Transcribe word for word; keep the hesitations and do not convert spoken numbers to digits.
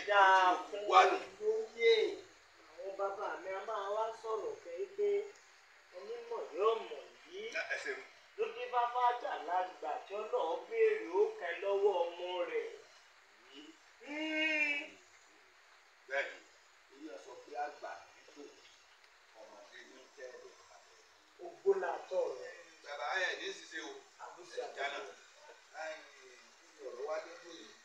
dáa fún lóye àwọn bàbá mi a máa wá sọ̀rọ̀ pé onímọ̀ yóò mọ̀ yìí ló dé bá bá àgbàlagbà tí ó lọ́ọ́ béèrè ó kẹ lọ́wọ́ ọmọ rẹ̀. bẹ́ẹ̀ni èyí sọ pé àgbà nítorí ọmọdé ní tẹ́lẹ̀ àbẹ̀. ogun làtọ̀ rẹ̀. bàbá ẹ̀ ní ṣiṣẹ́ o àbúṣe àjánà ọ̀rọ̀ wá dé tó yìí.